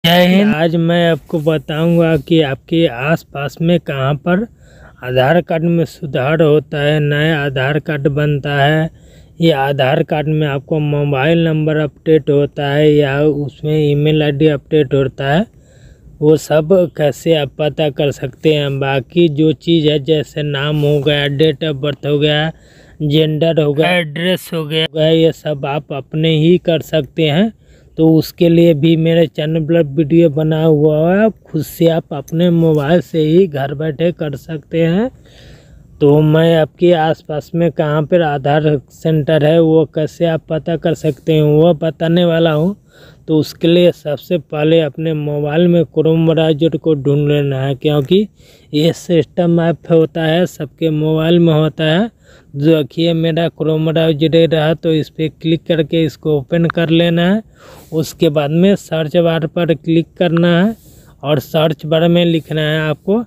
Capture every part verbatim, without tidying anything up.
जय हिंद। आज मैं आपको बताऊंगा कि आपके आसपास में कहां पर आधार कार्ड में सुधार होता है, नया आधार कार्ड बनता है, या आधार कार्ड में आपको मोबाइल नंबर अपडेट होता है या उसमें ईमेल आईडी अपडेट होता है, वो सब कैसे आप पता कर सकते हैं। बाकी जो चीज़ है जैसे नाम हो गया, डेट ऑफ बर्थ हो गया, जेंडर हो गया, एड्रेस हो गया, ये सब आप अपने ही कर सकते हैं। तो उसके लिए भी मेरे चैनल पर वीडियो बना हुआ है, खुद से आप अपने मोबाइल से ही घर बैठे कर सकते हैं। तो मैं आपके आसपास में कहाँ पर आधार सेंटर है वो कैसे आप पता कर सकते हैं वो बताने वाला हूँ। तो उसके लिए सबसे पहले अपने मोबाइल में क्रोम ब्राउज़र को ढूंढ लेना है, क्योंकि ये सिस्टम ऐप होता है सबके मोबाइल में होता है। जो देखिए मेरा क्रोम ब्राउज़र रहा तो इस पर क्लिक करके इसको ओपन कर लेना है। उसके बाद में सर्च बार पर क्लिक करना है और सर्च बार में लिखना है आपको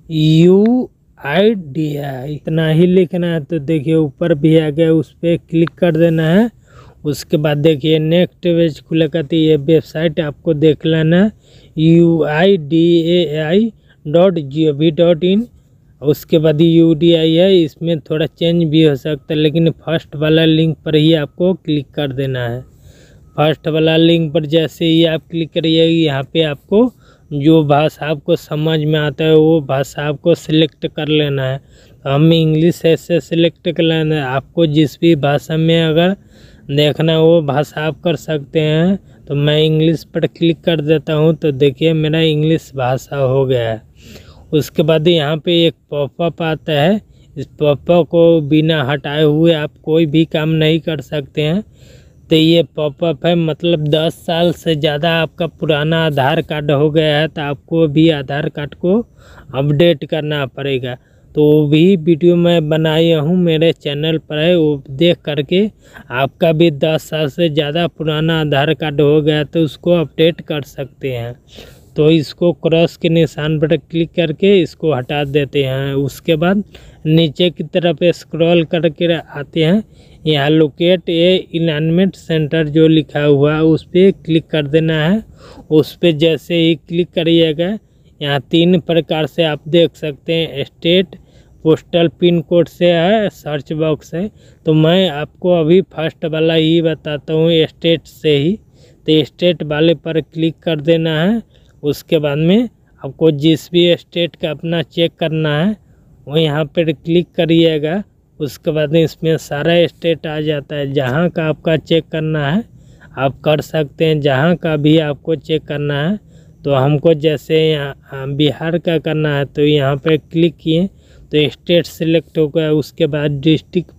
यू आई डी आई, इतना ही लिखना है। तो देखिए ऊपर भी आ गया, उस पर क्लिक कर देना है। उसके बाद देखिए नेक्स्ट पेज खुलेगा तो ये वेबसाइट आपको देख लेना है U I D A I dot G O V dot I. उसके बाद यू डी आई है, इसमें थोड़ा चेंज भी हो सकता है, लेकिन फर्स्ट वाला लिंक पर ही आपको क्लिक कर देना है। फर्स्ट वाला लिंक पर जैसे ही आप क्लिक करिए, यहाँ पे आपको जो भाषा आपको समझ में आता है वो भाषा आपको सिलेक्ट कर लेना है। तो हम इंग्लिश ऐसे सिलेक्ट कर लेना है, आपको जिस भी भाषा में अगर देखना वो भाषा आप कर सकते हैं। तो मैं इंग्लिश पर क्लिक कर देता हूँ, तो देखिए मेरा इंग्लिश भाषा हो गया है। उसके बाद यहाँ पे एक पॉपअप आता है, इस पॉपअप को बिना हटाए हुए आप कोई भी काम नहीं कर सकते हैं। तो ये पॉपअप है, मतलब दस साल से ज़्यादा आपका पुराना आधार कार्ड हो गया है तो आपको भी आधार कार्ड को अपडेट करना पड़ेगा। तो वो भी वीडियो मैं बनाया हूँ मेरे चैनल पर है, वो देख करके आपका भी दस साल से ज़्यादा पुराना आधार कार्ड हो गया तो उसको अपडेट कर सकते हैं। तो इसको क्रॉस के निशान पर क्लिक करके इसको हटा देते हैं। उसके बाद नीचे की तरफ स्क्रॉल करके आते हैं, यहाँ लोकेट ए अलाइनमेंट सेंटर जो लिखा हुआ है उस पर क्लिक कर देना है। उस पर जैसे ही क्लिक करिएगा यहाँ तीन प्रकार से आप देख सकते हैं, स्टेट, पोस्टल पिन कोड से है, सर्च बॉक्स है। तो मैं आपको अभी फर्स्ट वाला ही बताता हूँ, स्टेट से ही। तो स्टेट वाले पर क्लिक कर देना है। उसके बाद में आपको जिस भी स्टेट का अपना चेक करना है वो यहाँ पर क्लिक करिएगा। उसके बाद इसमें सारा स्टेट आ जाता है, जहाँ का आपका चेक करना है आप कर सकते हैं, जहाँ का भी आपको चेक करना है। तो हमको जैसे यहाँ बिहार का करना है तो यहाँ पे क्लिक किए तो स्टेट सिलेक्ट हो गया। उसके बाद डिस्ट्रिक्ट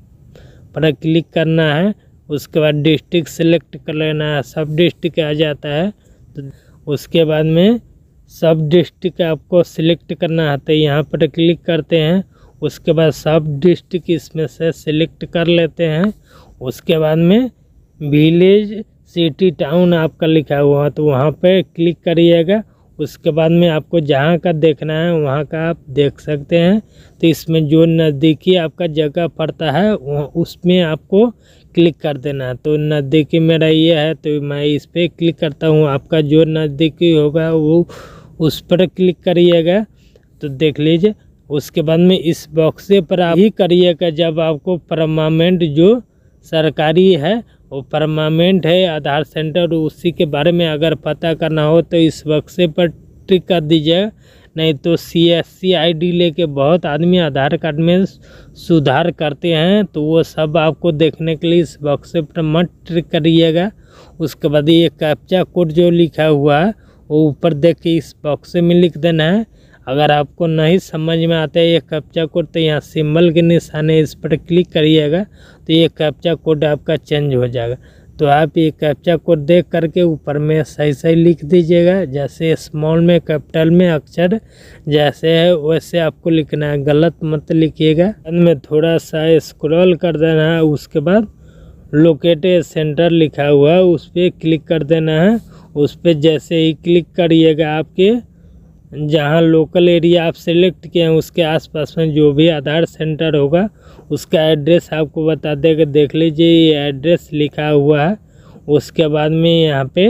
पर क्लिक करना है, उसके बाद डिस्ट्रिक्ट सिलेक्ट कर लेना है, सब डिस्ट्रिक्ट आ जाता है। तो उसके बाद में सब डिस्ट्रिक्ट आपको सिलेक्ट करना है तो यहाँ पर क्लिक करते हैं। उसके बाद सब डिस्ट्रिक्ट इसमें से सिलेक्ट कर लेते हैं। उसके बाद में विलेज, सिटी, टाउन आपका लिखा हुआ तो वहाँ पे क्लिक करिएगा। उसके बाद में आपको जहाँ का देखना है वहाँ का आप देख सकते हैं। तो इसमें जो नज़दीकी आपका जगह पड़ता है उसमें आपको क्लिक कर देना है। तो नज़दीकी मेरा ये है तो मैं इस पर क्लिक करता हूँ। आपका जो नज़दीकी होगा वो उस पर क्लिक करिएगा। तो देख लीजिए। उसके बाद में इस बॉक्स पर आप ही करिएगा जब आपको परमानेंट जो सरकारी है वो परमानेंट है आधार सेंटर, उसी के बारे में अगर पता करना हो तो इस बक्से पर टिक कर दीजिएगा। नहीं तो C S C I D लेके बहुत आदमी आधार कार्ड में सुधार करते हैं, तो वो सब आपको देखने के लिए इस बक्से पर मत टिक करिएगा। उसके बाद ये कैप्चा कोड जो लिखा हुआ है वो ऊपर देख के इस बक्से में लिख देना है। अगर आपको नहीं समझ में आता है ये कैप्चा कोड तो यहाँ सिंबल के निशान है, इस पर क्लिक करिएगा तो ये कैप्चा कोड आपका चेंज हो जाएगा। तो आप ये कैप्चा कोड देख करके ऊपर में सही सही लिख दीजिएगा, जैसे स्मॉल में कैपिटल में अक्षर जैसे है वैसे आपको लिखना है, गलत मत लिखिएगा। में थोड़ा सा स्क्रॉल कर देना है। उसके बाद लोकेट ए सेंटर लिखा हुआ है उस पर क्लिक कर देना है। उस पर जैसे ही क्लिक करिएगा आपके जहाँ लोकल एरिया आप सेलेक्ट किए हैं उसके आसपास में जो भी आधार सेंटर होगा उसका एड्रेस आपको बता देगा। देख लीजिए ये एड्रेस लिखा हुआ है। उसके बाद में यहाँ पे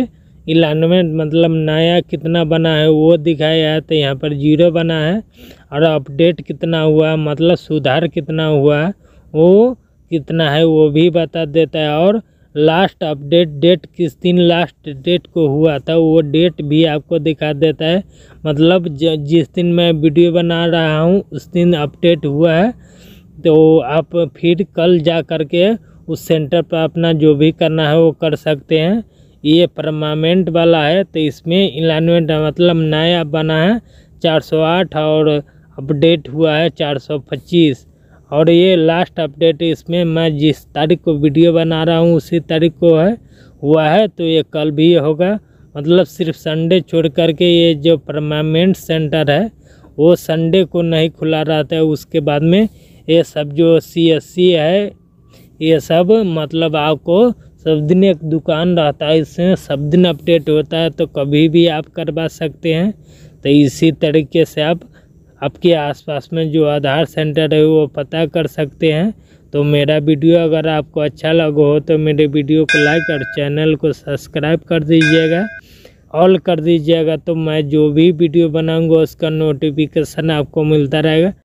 इलानमेंट मतलब नया कितना बना है वो दिखाया है, तो यहाँ पर जीरो बना है। और अपडेट कितना हुआ मतलब सुधार कितना हुआ वो कितना है वो भी बता देता है। और लास्ट अपडेट डेट किस दिन लास्ट डेट को हुआ था वो डेट भी आपको दिखा देता है। मतलब जिस दिन मैं वीडियो बना रहा हूँ उस दिन अपडेट हुआ है, तो आप फिर कल जा कर के उस सेंटर पर अपना जो भी करना है वो कर सकते हैं। ये परमानेंट वाला है, तो इसमें इलानमेंट मतलब नया बना है चार सौ आठ और अपडेट हुआ है चार सौ पच्चीस। और ये लास्ट अपडेट इसमें मैं जिस तारीख को वीडियो बना रहा हूँ उसी तारीख को है हुआ है, तो ये कल भी होगा। मतलब सिर्फ संडे छोड़ करके ये जो परमानेंट सेंटर है वो संडे को नहीं खुला रहता है। उसके बाद में ये सब जो सी एस सी है ये सब मतलब आपको सब दिन एक दुकान रहता है, इसमें सब दिन अपडेट होता है, तो कभी भी आप करवा सकते हैं। तो इसी तरीके से आप आपके आसपास में जो आधार सेंटर है वो पता कर सकते हैं। तो मेरा वीडियो अगर आपको अच्छा लगा हो तो मेरे वीडियो को लाइक और चैनल को सब्सक्राइब कर दीजिएगा, ऑल कर दीजिएगा, तो मैं जो भी वीडियो बनाऊंगा उसका नोटिफिकेशन आपको मिलता रहेगा।